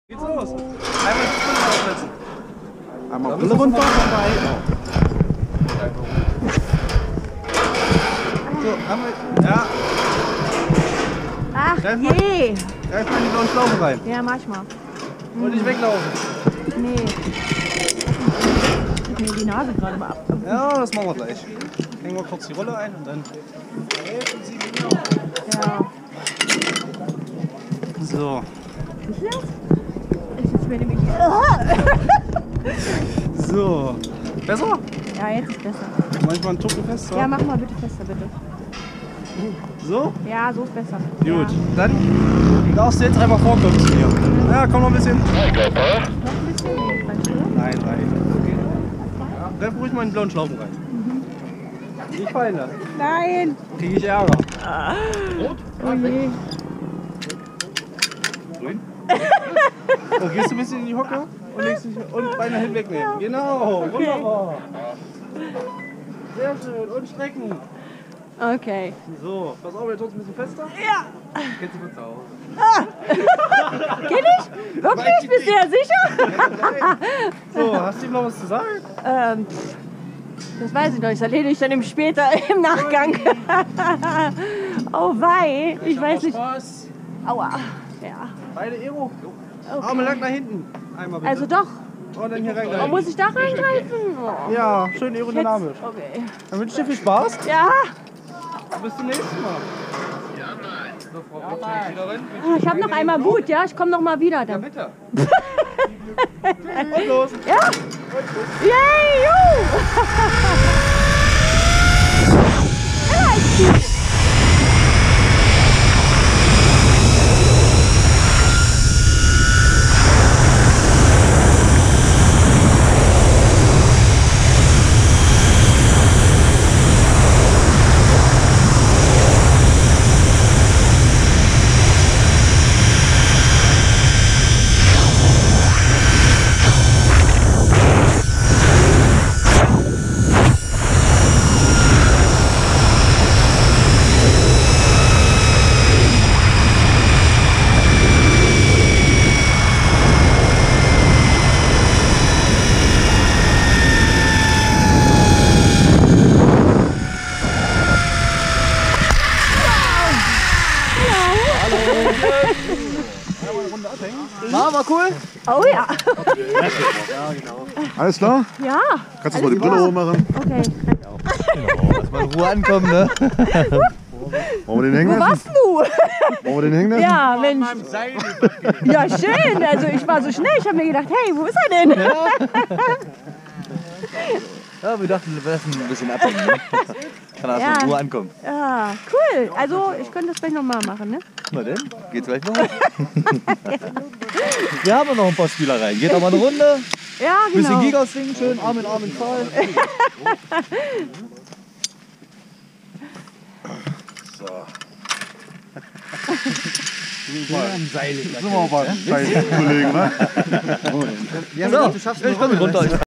Geht's los? Einmal die Stunde aufsetzen. Einmal runter vorbei. So, einmal. Ja. Ach Greif je! mal in die blauen Schlaufe rein. Ja, mach mal. Und nicht weglaufen. Nee. Ich mir die Nase gerade mal ab. Ja, das machen wir gleich. Hängen wir kurz die Rolle ein und dann. Ja. So. Ist das? Ich sitze mir nämlich. So. Besser? Ja, jetzt ist besser. Manchmal ein Tucken fest. Ja, mach mal bitte fester, bitte. So? Ja, so ist besser. Gut. Ja. Dann darfst du jetzt einfach vorkommen zu mir. Ja, komm noch ein bisschen. Noch ein bisschen? Nee, weißt du? Nein, rein. Okay. Greif ruhig mal in die blauen Schlaufen rein. Nicht fallen lassen. Nein! Krieg ich Ärger. Oh je. Grün. So, gehst du ein bisschen in die Hocke und legst dich und Beine hinwegnehmen. Genau, wunderbar. Sehr schön. Und strecken. Okay. So, pass auf, jetzt wird es ein bisschen fester. Ja! Kennst du von zu Hause? Kenn ich? Wirklich? Bist du ja sicher? So, hast du ihm noch was zu sagen? Das weiß ich noch nicht. Das erledige ich dann später im Nachgang. Oh wei. Ich weiß nicht. Spaß. Aua. Ja. Beide Ero. Okay. Arme lang nach hinten. Einmal bitte. Also doch. Und dann hier Oh, reingreifen. muss ich da reingreifen? Oh. Ja, schön aerodynamisch. Okay. Dann wünsche ich dir viel Spaß. Ja. Bis zum nächsten Mal. So, Frau Rotsch, wieder rein. Ich habe noch einmal Mut, ja? Ich komme noch mal wieder Ja, dann. bitte. Und los. Ja? Yay! Juhu! Ja, ich zieh. War cool? Oh ja. Alles klar? Ja. Kannst du mal die Brille hochmachen? Okay. Mal in Ruhe ankommen, ne? Wollen wir den hängen Wo lassen? warst du? Wollen wir den hängen lassen? Ja, Mensch. Ja, schön. Also ich war so schnell. Ich habe mir gedacht, hey, wo ist er denn? Ja, wir dachten, wir lassen ein bisschen abhängen, ne? Kann er Ja. in Ruhe ankommen. Ja, cool. Also ich könnte das gleich nochmal machen, ne? Na denn, geht's gleich noch hoch. Wir haben noch ein paar Spielereien. Geht noch mal eine Runde, Ja, bisschen genau. Giga swingen, schön Arm in Arm in Fall. Sind wir aber bei Kollegen, ne? So, ich komme runter.